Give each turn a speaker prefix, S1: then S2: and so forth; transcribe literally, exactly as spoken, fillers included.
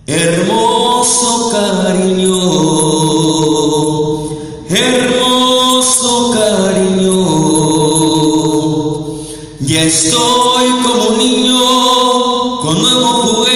S1: Hermoso cariño, hermoso cariño, ya estoy como un niño con nuevo juguete.